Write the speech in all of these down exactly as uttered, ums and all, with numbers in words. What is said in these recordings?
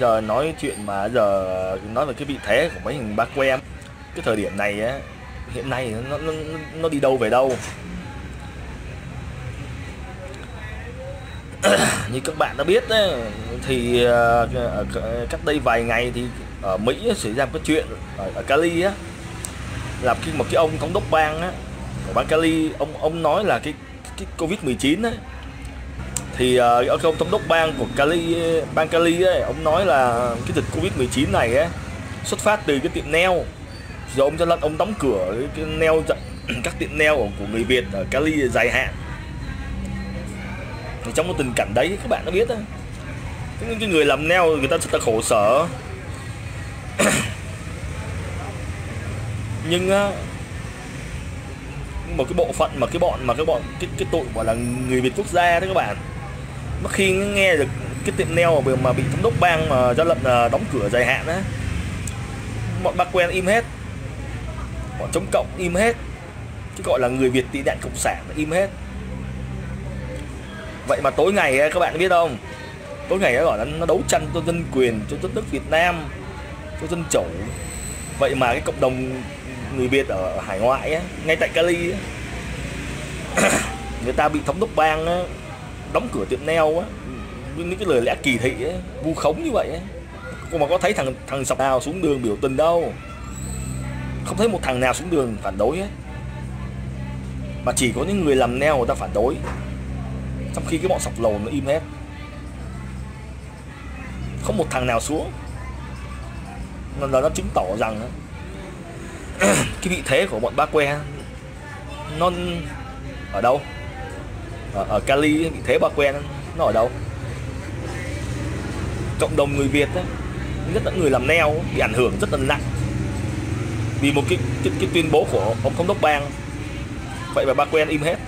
giờ nói chuyện mà giờ nói về cái vị thế của mấy hình bác que cái thời điểm này á, hiện nay nó, nó, nó đi đâu về đâu. Như các bạn đã biết đấy, thì uh, cách đây vài ngày thì ở Mỹ xảy ra một cái chuyện ở, ở Cali á, là khi một cái ông thống đốc bang á, của bang Cali, ông ông nói là cái cái Covid mười chín ấy, thì uh, ông thống đốc bang của Cali, bang Cali ấy, ông nói là cái dịch Covid mười chín này ấy, xuất phát từ cái tiệm nail, rồi ông cho lệnh ông đóng cửa cái, cái nail các tiệm nail của, của người Việt ở Cali dài hạn. Thì trong cái tình cảnh đấy các bạn đã biết đó, cái, cái người làm nail người ta rất là khổ sở. Nhưng á, một cái bộ phận mà cái bọn mà cái bọn cái cái tụi gọi là người Việt quốc gia đấy các bạn, nó khi nghe được cái tiệm nail mà bị thống đốc bang mà ra lệnh đóng cửa dài hạn á, bọn bác quen im hết, bọn chống cộng im hết, cái gọi là người Việt tị nạn cộng sản im hết. Vậy mà tối ngày các bạn biết không, tối ngày nó gọi là nó đấu tranh cho dân quyền, cho đất nước Việt Nam, cho dân chủ. Vậy mà cái cộng đồng người Việt ở hải ngoại á, ngay tại Cali á, người ta bị thống đốc bang á, đóng cửa tiệm nail á, những cái lời lẽ kỳ thị á, vu khống như vậy á. Cô mà có thấy thằng thằng sọc nào xuống đường biểu tình đâu, không thấy một thằng nào xuống đường phản đối hết, mà chỉ có những người làm nail người ta phản đối, trong khi cái bọn sọc lồn nó im hết, không một thằng nào xuống. Nên là nó chứng tỏ rằng cái vị thế của bọn bác que nó ở đâu, ở, ở Cali vị thế bác que nó ở đâu. Cộng đồng người Việt ấy, nhất là người làm nail bị ảnh hưởng rất là nặng vì một cái, cái, cái tuyên bố của ông thống đốc bang. Vậy mà bác quen im hết,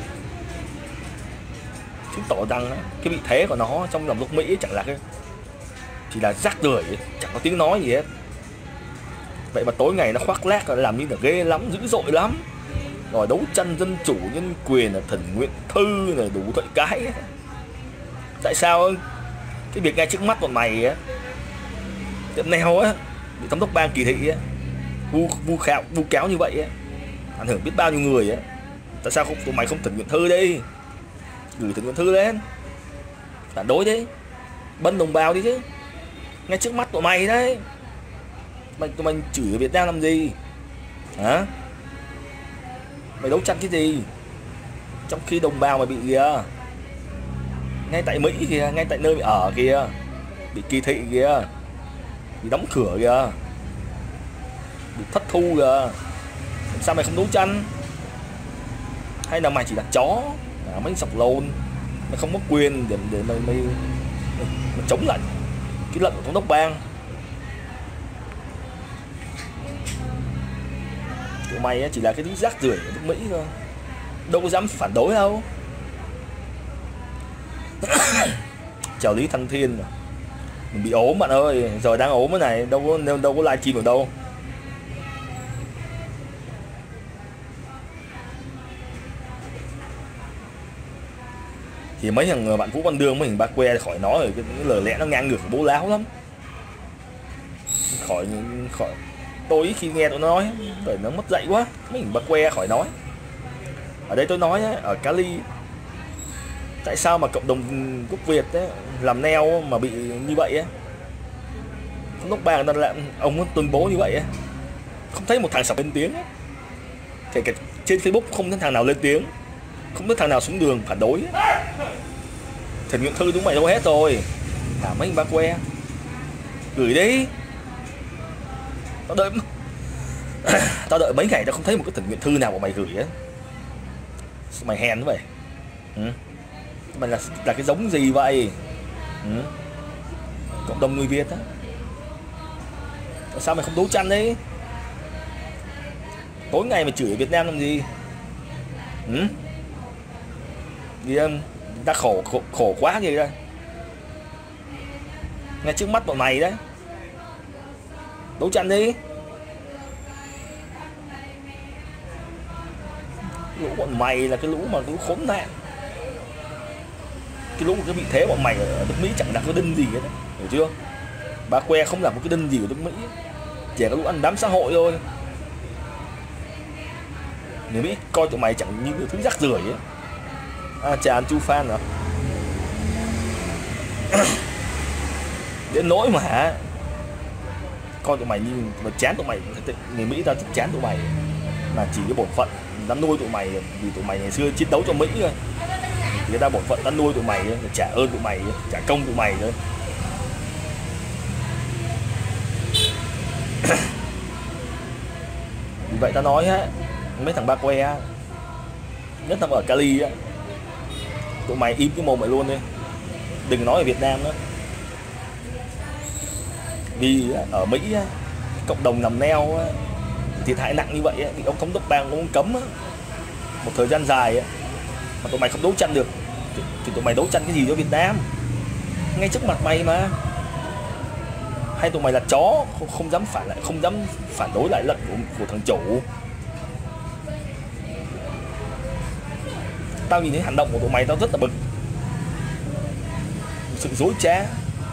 chứng tỏ rằng cái vị thế của nó trong dòng nước Mỹ chẳng là cái chỉ là rác rưởi, chẳng có tiếng nói gì hết. Vậy mà tối ngày nó khoác lác làm như là ghê lắm, dữ dội lắm, rồi đấu tranh dân chủ nhân quyền, là thần nguyện thư, là đủ mọi cái. Tại sao cái việc ngay trước mắt bọn mày á, tiệm nail á, bị thống đốc bang kỳ thị á, vu vu khảo vu cáo như vậy á, ảnh hưởng biết bao nhiêu người á. Tại sao không tụi mày không thỉnh nguyện thư đi, gửi thỉnh nguyện thư lên phản đối đi, bân đồng bào đi chứ, ngay trước mắt tụi mày đấy. Mày tụi mày chửi ở Việt Nam làm gì hả? Mày đấu tranh cái gì trong khi đồng bào mày bị kìa, ngay tại Mỹ kìa, ngay tại nơi mày ở kìa, bị kỳ thị kìa, bị đóng cửa kìa, bị thất thu kìa. Sao mày không đấu tranh? Hay là mày chỉ là chó, à, mấy sọc lồn, mày không có quyền để, để mày, mày, mày, mày chống lại cái lệnh của thống đốc bang. Tụi mày chỉ là cái thứ rác rưởi ở nước Mỹ thôi, đâu có dám phản đối đâu. Chào lý thăng thiên rồi. Mình bị ốm bạn ơi, giờ đang ốm cái này, đâu có đâu có livestream được đâu. Thì mấy thằng bạn Vũ Văn Đương, mấy thằng bác que khỏi nói rồi, cái, cái lời lẽ nó ngang ngược bố láo lắm. Khỏi khỏi tôi ít khi nghe tôi nói, bởi nó mất dạy quá. Mấy thằng bác que khỏi nói. Ở đây tôi nói ấy, ở Cali, tại sao mà cộng đồng gốc Việt ấy, làm nail mà bị như vậy ấy, thống đốc bang đang làm ông tuyên bố như vậy ấy, không thấy một thằng sọc lên tiếng ấy. Kể cả trên Facebook không thấy thằng nào lên tiếng, không thấy thằng nào xuống đường phản đối. Thỉnh nguyện thư chúng mày đâu hết rồi, cả mấy bác que gửi đi. Tao đợi tao đợi mấy ngày tao không thấy một cái thỉnh nguyện thư nào của mày gửi á. Mày hèn thế vậy, ừ? Mày là là cái giống gì vậy, ừ? Cộng đồng người Việt á, tại sao mày không đấu tranh đấy? Tối ngày mày chửi ở Việt Nam làm gì, ừ? Vì ta khổ, khổ khổ quá gì đây, ngay trước mắt bọn mày đấy, đấu tranh đi. Lũ bọn mày là cái lũ mà lũ khốn nạn, cái lũ cái vị thế bọn mày ở nước Mỹ chẳng là có đinh gì hết, hiểu chưa? Bà Que không làm một cái đinh gì của nước Mỹ, chỉ có lũ ăn đám xã hội thôi. Người Mỹ coi tụi mày chẳng như thứ rác rưởi ấy. À, chà anh Chu Phan hả? Đến nỗi mà hả, coi tụi mày như mà chán tụi mày. Người Mỹ ta thích chán tụi mày, mà chỉ cái bổn phận đã nuôi tụi mày, vì tụi mày ngày xưa chiến đấu cho Mỹ thôi. Người ta bổn phận đã nuôi tụi mày, trả ơn tụi mày, trả công tụi mày thôi. Vì vậy ta nói á, mấy thằng Ba Que á, nhất là ở Cali á, tụi mày im cái mồm mày luôn đi, đừng nói ở Việt Nam nữa. Vì ở Mỹ á, cộng đồng nằm neo á, thiệt hại nặng như vậy á, bị ông thống đốc bang ông cấm á, một thời gian dài á, mà tụi mày không đấu tranh được thì, thì tụi mày đấu tranh cái gì cho Việt Nam ngay trước mặt mày mà. Hay tụi mày là chó không, không dám phản lại, không dám phản đối lại lệnh của, của thằng chủ. Tao nhìn thấy hành động của tụi mày tao rất là bực, sự dối trá.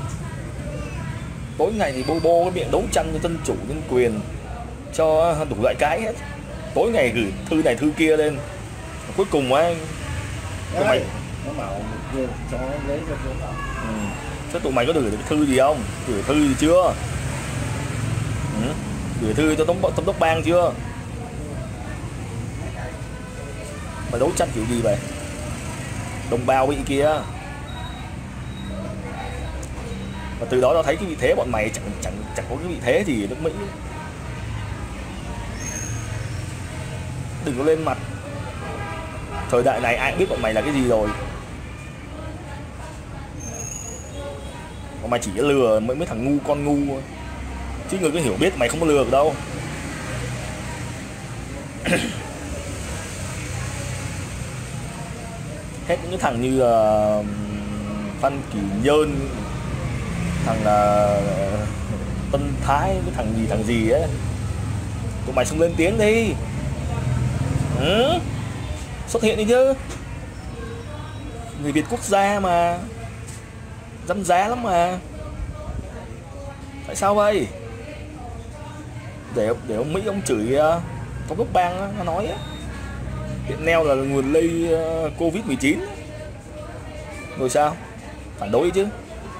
Tối ngày thì bô bô cái miệng đấu tranh cho dân chủ nhân quyền cho đủ loại cái hết, tối ngày gửi thư này thư kia lên, cuối cùng á tụi mày nó bảo cho lấy cho nó bảo. Ừ. Thế tụi mày có gửi được thư gì không? Gửi thư gì chưa? Ừ. Gửi thư cho thống, thống đốc bang chưa? Mày đấu tranh kiểu gì vậy? Đồng bào bị kia. Và từ đó tao thấy cái vị thế bọn mày chẳng chẳng chẳng có cái vị thế gì ở nước Mỹ. Đừng có lên mặt. Thời đại này ai cũng biết bọn mày là cái gì rồi. Bọn mày chỉ lừa mấy mấy thằng ngu con ngu, chứ người có hiểu biết mày không có lừa được đâu. Hết những cái thằng như uh, Phan Kỳ Nhơn, thằng là uh, Tân Thái, cái thằng gì thằng gì ấy, tụi mày xông lên tiếng đi. Ừ. Xuất hiện đi chứ. Người Việt quốc gia mà, dăm giá lắm mà. Tại sao vậy? Để để ông Mỹ ông chửi uh, thống đốc bang nó nói á, hiện neo là nguồn lây uh, Covid mười chín. Rồi sao? Phản đối chứ.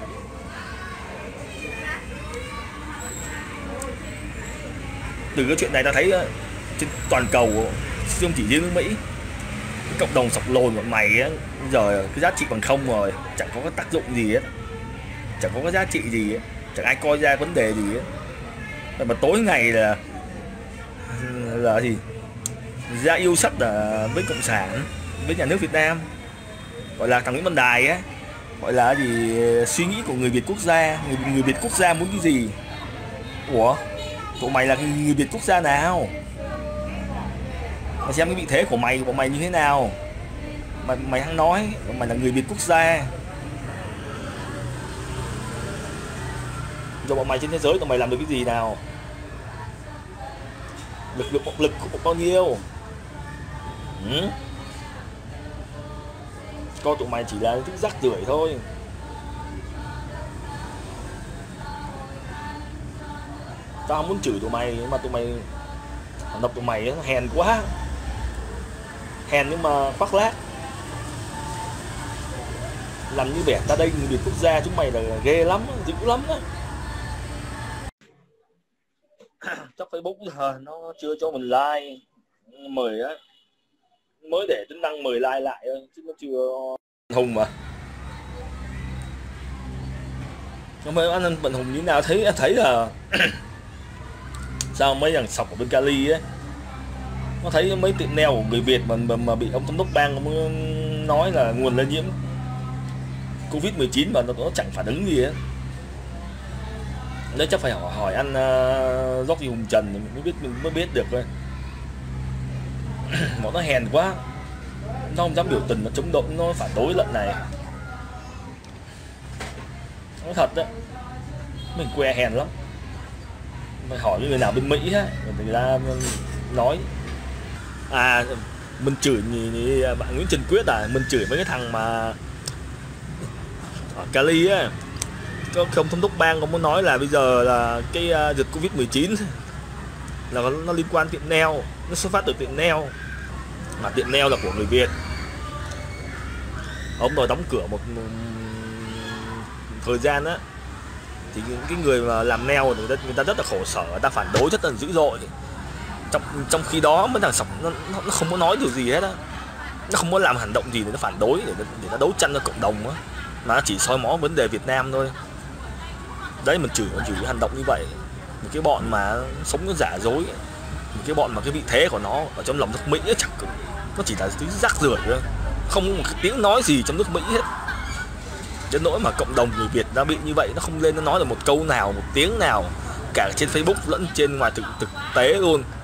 Từ cái chuyện này ta thấy uh, trên toàn cầu, không chỉ riêng nước Mỹ, cái cộng đồng sọc lồn bọn mày á, giờ cái giá trị bằng không rồi, chẳng có cái tác dụng gì hết, chẳng có cái giá trị gì hết, chẳng ai coi ra vấn đề gì hết. Mà tối ngày là là gì ra yêu sách là với cộng sản, với nhà nước Việt Nam, gọi là thằng Nguyễn Văn Đài á, gọi là gì suy nghĩ của người Việt quốc gia, người, người Việt quốc gia muốn cái gì. Ủa, tụi mày là người Việt quốc gia nào? Mày xem cái vị thế của mày, của mày như thế nào? Mày mày hăng nói mày là người Việt quốc gia. Rồi bọn mày trên thế giới tụi mày làm được cái gì nào? Lực lượng lực của bao nhiêu? Ừ? Coi tụi mày chỉ là thứ rác rưởi thôi. Tao không muốn chửi tụi mày, nhưng mà tụi mày hành động tụi mày nó hèn quá. Hèn nhưng mà khoác lác, làm như vẻ ta đây người Việt quốc gia, chúng mày là ghê lắm, dữ lắm á. Chắc Facebook giờ nó chưa cho mình like mời á, mới để tính năng mời like lại chứ nó chưa hùng mà. Nhưng mà anh Bận Hùng như thế nào, thấy thấy là sao mấy thằng sọc ở bên Cali ấy, nó thấy mấy tiệm neo của người Việt mà, mà, mà bị ông thống đốc bang nói là nguồn lây nhiễm Covid mười chín mà nó, nó chẳng phản ứng gì ấy. Đấy chắc phải hỏi, hỏi anh uh, Rocky Hùng Trần mới biết mình mới biết được thôi. Bọn nó hèn quá, nó không dám biểu tình, nó chống đối, nó phản đối lận này. Nói thật đấy, mình que hèn lắm. Mày hỏi người nào bên Mỹ á, người ta nói à mình chửi nhì, bạn Nguyễn Trần Quyết à, mình chửi mấy cái thằng mà ở Cali á, có ông thống đốc bang có muốn nói là bây giờ là cái uh, dịch Covid mười chín là nó liên quan tiệm nail, nó xuất phát từ tiệm nail, mà tiệm nail là của người Việt. Ông đòi đóng cửa một, một thời gian á, thì những cái người mà làm nail người ta, người ta rất là khổ sở, người ta phản đối rất là dữ dội. Trong trong khi đó mấy thằng sọc nó, nó không có nói điều gì hết á, nó không có làm hành động gì để nó phản đối, để, để nó đấu tranh cho cộng đồng á, mà nó chỉ soi mói vấn đề Việt Nam thôi. Đấy, mình chửi mình chửi cái hành động như vậy. Một cái bọn mà sống nó giả dối, một cái bọn mà cái vị thế của nó ở trong lòng nước Mỹ ấy, chẳng nó chỉ là thứ rác rưởi thôi, không có một cái tiếng nói gì trong nước Mỹ hết. Đến nỗi mà cộng đồng người Việt đã bị như vậy, nó không lên nó nói được một câu nào, một tiếng nào cả trên Facebook lẫn trên ngoài thực thực tế luôn.